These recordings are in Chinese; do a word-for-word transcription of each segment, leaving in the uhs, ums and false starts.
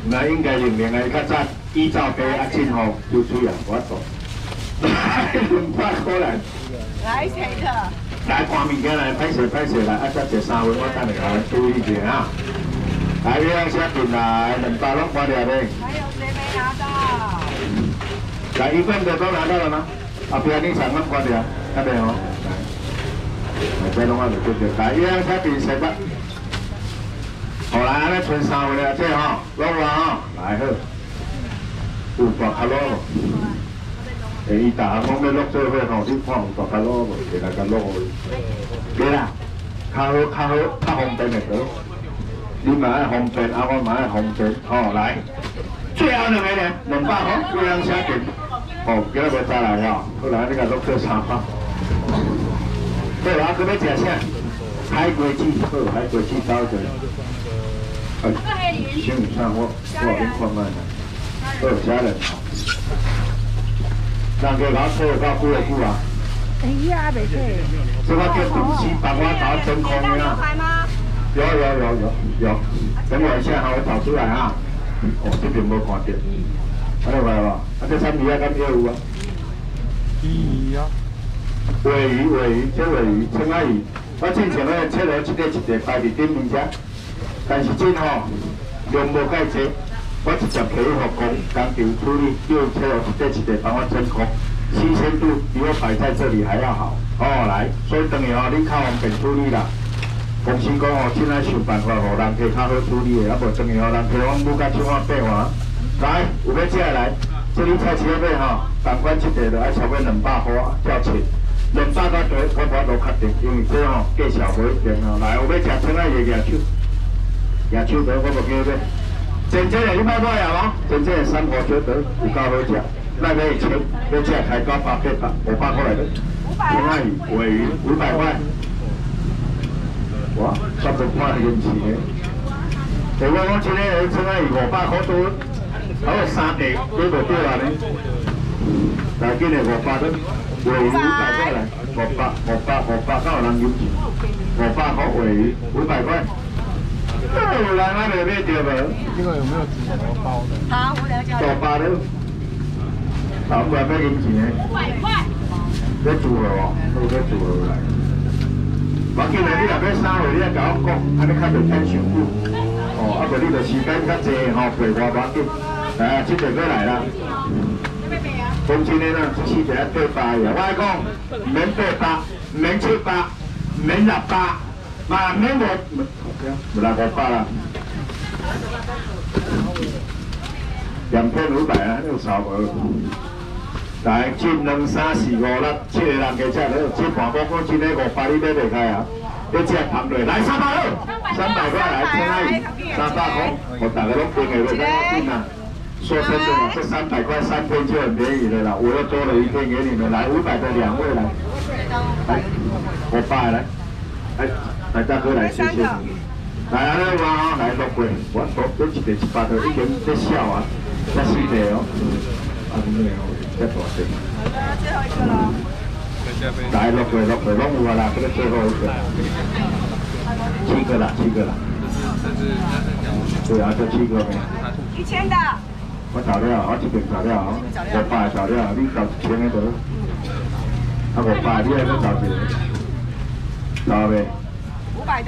那应该零零的较早依照杯啊进吼丢出啊，我走。两百块来。 来谁的？ 来看物件来，歹势歹势来，啊再坐三分，我等下来注意一下啊。来，你让下进来，两百拢关掉嘞。 还有谁没拿到？ 来，一份的都拿到了吗？后边你三份关掉，看到没有？来，这拢我就对对。来，你让下进谁的？好来，安尼剩三份了，这吼，拢有啊，来好。有大卡罗无？诶，伊逐项拢要录做伙吼，你看有大卡罗无？摕来甲录。对啦，较好较好较方便的多。你嘛爱方便，啊我嘛爱方便，吼来。最后两个呢，两百块，有人写定。哦，今日无再来吼，好来你甲录做三百。对啊，佮要食啥？海龟子，好，海龟子包着。哎，先唔上我，我先看慢啦。好，虾仁。人家老做到几个久啊？ 哎呀，袂使。 这个叫东西，帮我找真空的啊。有有有有有，等我一下哈，我找出来啊。哦，这边无看到。看到没有？啊，这产品啊，敢业务啊？ 鱼啊。 尾鱼尾鱼，这尾鱼青仔鱼，我之前咧切落一块一块摆伫顶面遮，但是这吼量无介济，我直接批予工工厂处理，又切落一块一块帮我真空，新鲜度比我摆在这里还要好。哦，来，所以等于哦，你较方便处理啦。公司讲哦，现在想办法，互人客较好处理的，啊无等于哦，人客往母甲手法变化。来，有要食的来，这里菜市要买吼，同款一块就爱差不多两百块叫切。两百块多，我我都确定，因为这吼价钱无一定哦。来，有要食青仔的野手，野手得我无记买。真正的你买买啊无？真正的三花小得有够好食，那个一千，要食开到八百八五百块来的。青仔鱼、尾鱼五百块。哇，差不多看运气的。如果我今日青仔鱼五百块多，还有三地，对无对啊呢？来，今日五百多。尾鱼五百块来，五百五百五百，敢有人有钱？五百块尾鱼五百块，有人还没买到无？ 这个有没有纸盒包的？ 好，我了解。 大把了，大不来要银钱的。 五百块。 要组合哦，都要组合来。我今日你若要三月，你要甲我讲，安尼较袂偏伤久。哦，啊无你着时间较济吼，陪我无要紧。来，这个过来啦。公斤的呢，是一个八百的。我爱讲，免八百，免七百，免六百，嘛免五，六五百啦。两片五百啊，有少无？来，进两三四五六，七个人加食了，这半公公斤的五百你买袂开啊？你只盘落来三百了，三百块来，青仔鱼三百块，我大家拢订的，袂使紧啊。说真的，这三百块三片就很便宜了啦，我又多了一片给你们，来五百的两位来，来，我爸来，来，来大哥来，谢谢。来啊，来哇，来六块，我多多一个一百的，已经在笑啊，在四个哦，啊，没有，再多些。 好的，最后一个了。 来六块，六块，拢有啊啦，这个最后一个，七个啦，七个啦。对啊，这七个没。 一千的。 我找了，我这边找了，我爸找了，你找一千个得。啊，我爸你还要找一个，找未？ 五百的。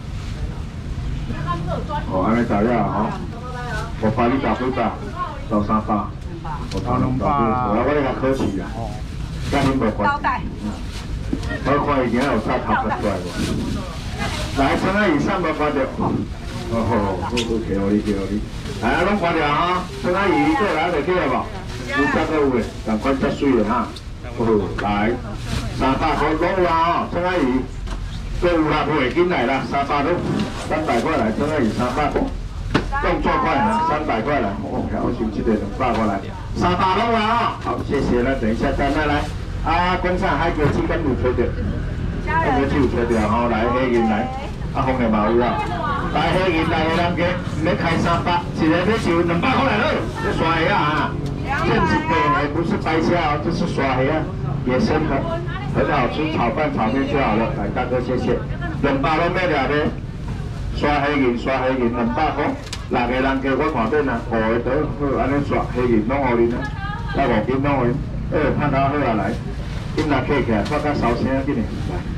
哦，安尼找了吼。我爸你找几百？找三百。我找两百。我我咧甲考试啦。甲恁无关。 招待。 我看伊今仔有插头壳出来无？来，现在以上无看到。哦好，好，好，给我你，给我你。来，拢看掉哈，青仔鱼过来就起来无？有十个有诶，赶快接水了哈。好，来，三百块拢有啊吼，青仔鱼，过有啦，袂紧来啦，三百多，三百块来，青仔鱼三百块，动作快啊，三百块来，哦，我收这个两百块来，三百拢有啊，好，谢谢了，等一下再来来，啊，观赏海龟子敢有吹到？海龟子有吹到吼，来黑银来，啊，红的嘛有啊。来黑银来的人家，要开三百，一个要收两百块来了，这刷虾啊，这是白的，不是白虾哦，这是刷虾，野生的，很好吃，炒饭炒面就好了。来，大哥谢谢，两百都买了的，刷黑银刷黑银两百块， 六个人叫我看免啊，五个倒好安尼刷，黑银拢互恁啊，来五斤拢互恁，呃，拍头好啊来，今仔客起来，发甲烧声紧嘞，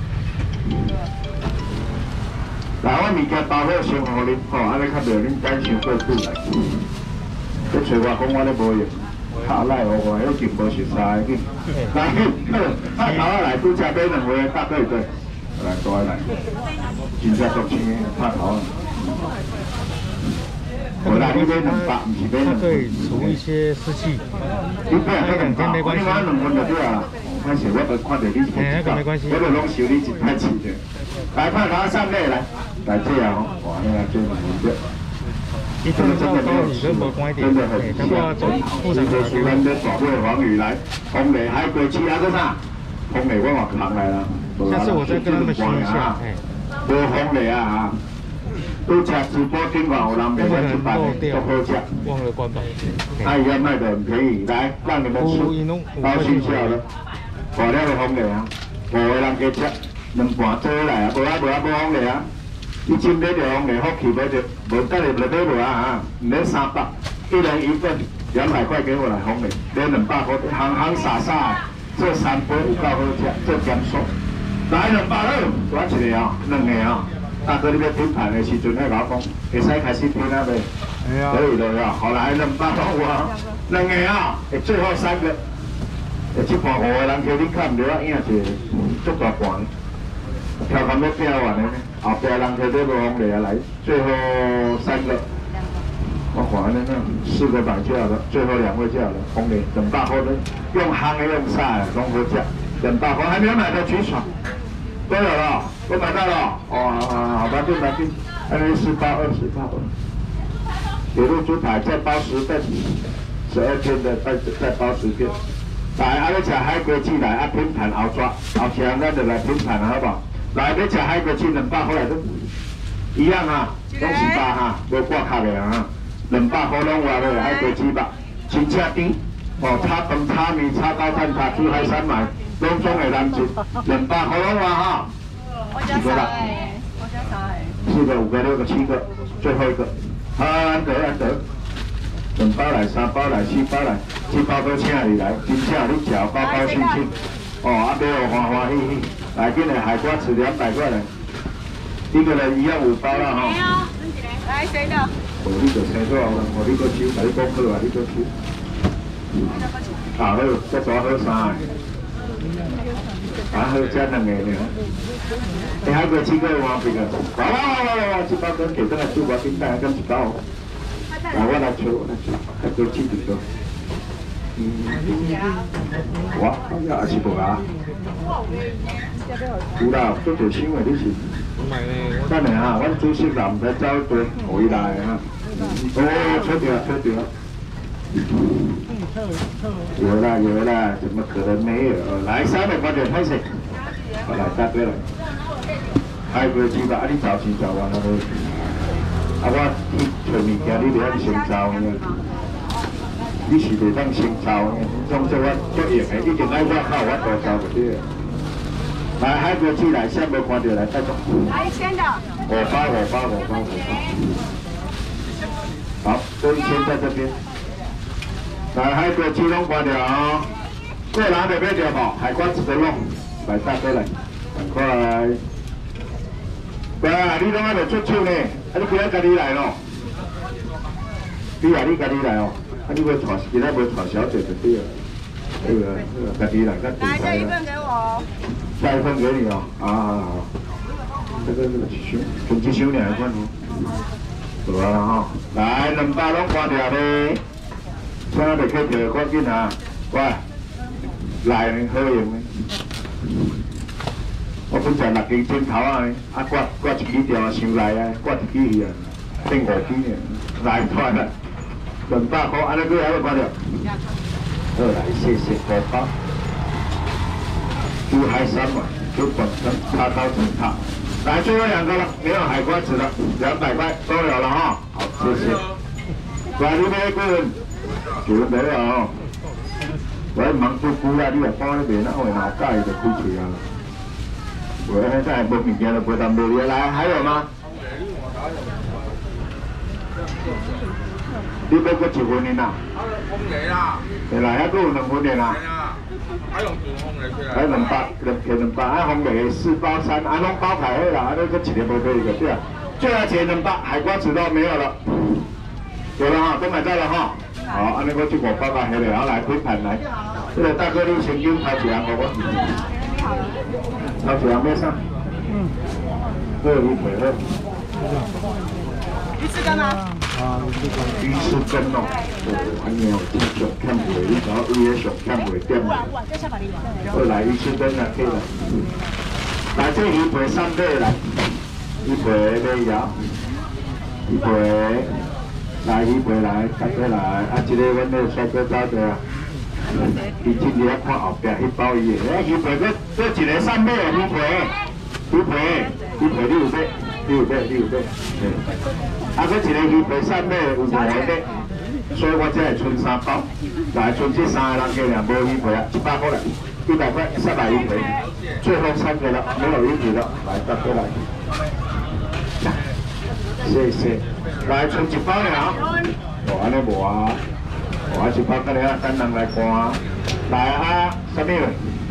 来。来，我物件包好先互恁，吼，安尼较袂恁等伤过久来。你找我讲我咧无用，卡赖我我迄件无熟悉的紧，来，拍头啊来，拄则买两回，搭对对，来过来，真正足清的，拍头啊。 我来你买两百，唔是买两。 它可以除一些湿气。 你买两百，你买两份就对啊。但是我都看到你是哎，那个没关系。 我都拢收你一太钱的。来，拍头上来来，来这样哦，哇，那个真唔对。 一这个真的没有你跟我关一点，哎，等我走副厂的。 苏咱的大尾黄鱼来，红雷海龟翅啊，个啥？红雷我话扛来啦。 下次我再跟他们学一下，哎。 无红雷啊哈。 都吃直播顶管有人卖咱一百的，都好吃。 忘了关吧。 他也卖得很便宜，来让你们吃，高兴笑了。大了的红的啊，五个人加吃，两盘做来啊，无啊无啊无红的啊。你真买着红的，福气买着，无等下就买无啊哈，唔免三百，一人一份，两百块给我来红的，买两百块，行行傻傻的，这三杯有够好吃，这减数。来两百了，多一个啊，两个啊。 大哥，你要拼盘的时阵，迄老讲，会使开始拼啊未？可以了呀，好来两百块啊，两个啊，会最后三个，会这盘五个人叫你看唔到啊，影一个足大盘，挑干要拼完的呢，后壁人叫你无红利啊来，最后三个，我看安尼呢，四个摆就好了，最后两位就好了，红利两百块的，用烘的用晒的，拢好吃，两百块还没有买的举手。 都有了，都买到了。哦，好，拿去拿去，二十四包二十包。铁路猪排再包十份，十二片的再再包十片。来，啊，要吃海龟翅来，啊拼盘后抓，后期咱就来拼盘好不好？来，要吃海龟翅两百块来都一样啊，拢是八哈，无挂卡的啊。两百块拢话的海龟翅吧，真正甜。哦，炒饭、炒面、炒高蛋、炒猪海参买。 拢总会难吃，两百块拢话哈，几个啦？ 我加啥哎？ 四个、五个、六个、七个，最后一个，安得安得，两包来、三包来、四包来，七包都请你来，真正你吃高高兴兴，哦，啊买有欢欢喜喜，来今日海瓜子两百块嘞，一个人一样五包啦哈。 来谁的？ 哦，你就生多少了？哦，你个收，把你讲好啊，你个收。啊好，再抓好三个。 啊，好吃两个呢，你海龟翅个换别个，哇哇哇哇哇！一包跟给这个猪包冰蛋跟一包，来我来抽，我来抽，海龟翅一个，嗯，哇，也是无啊，有啦，做做新的你是，等下哈，阮主席人唔使走对回来哈，哦，抽掉抽掉。 有啦有啦，怎么可能没有？来三百块钱开始，好来大哥了，海龟翅吧，啊你早先早完了都，啊我去找物件你袂晓先走呢，你是袂当先走呢，总之我足用的，一定爱我靠我多走就对了。来海龟翅来，先无看到来带走。 来一千的。 五包五包五包五包，好，这一千在这边。 来，海龟翅拢关掉哦，过人就买着无，海瓜子都弄，来大哥来，赶快来。对啊，你拢爱着出手呢，啊你不要家己来咯。你啊，你家己来哦，啊你要带，今仔要带小姐就对了。那个那个家己来，较精彩来，这一份给我。 下一份给你哦，啊好好。这个这个一箱，就一箱两份哦。好啊哈，来两包拢关掉咧。 现在就去调赶紧啊！喂，来好用的，我本来六斤钟头啊，啊刮刮一支条上来啊，刮一支去啊，变五支呢，来快啦，两百块，安尼几还要关掉？好来，谢谢五包，猪海参嘛，猪本身叉刀整套，来最后两个了，没有海瓜子了，两百块都有了哈，好，谢谢。来，你买几份？ 就没有哦，我忙做姑啦，你若帮那边那会闹介就开嘴啊。我现在无物件了，不当没有来，还有吗？ 你要搁一份的呐？ 烘嚟啦。 係啦，還佫有兩份的啦。 係啊，還用煮烘嚟出來。 還兩百，兩片兩百，啊烘的四包三，啊攏包開好啦，啊你佫一個無可以個對啊。最後前兩百，海瓜子都沒有了，有了哈，都買到了哈。好，安尼我就五包包下來，然後來分盤來。這個大哥你先用頭一樣好不？頭一樣咩上？嗯。這個魚腿好。 鱼翅羹吗？ 啊， 鱼翅羹哦，哦，安尼哦，真上欠袂，你知影伊个上欠袂點。好來魚翅羹啊，可以啦。來這魚皮三個來，魚皮買了，魚皮，來魚皮來，大家來，啊，這個阮個帥哥走的啊，伊今日看後壁迄包伊個，哎，魚皮佫佫一個三個魚皮，魚皮，魚皮你有買？你有買？你有買？啊，佫一個魚皮三個有五個的，所以我只係剩三包，來剩這三個人嘅兩包魚皮啊，一百塊來，一百塊三百魚皮，最後三個了，沒有魚皮了，來大哥來，謝謝，來剩一包了，哦，安尼無啊，哦，啊一包個咧，等人來看，來啊，什麼？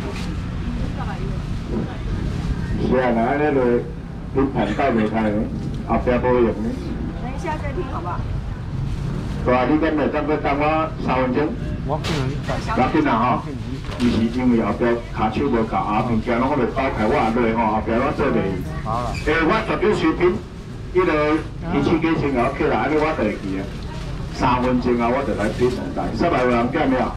是啊，來安尼落，你盤到袂開呢，後壁無用呢。 等一下再聽好不好？ 對啊，你今日等佢等我三分鐘。 我可能要緊啊吼，伊是因為後壁骹手無夠啊，物件攏我袂包開，我也落吼，後壁我做袂。 好啦。 誒，我絕對水平，伊個二千幾千我起來，安尼我就會記啊。三分鐘啊，我就來比上台，三百個人見了。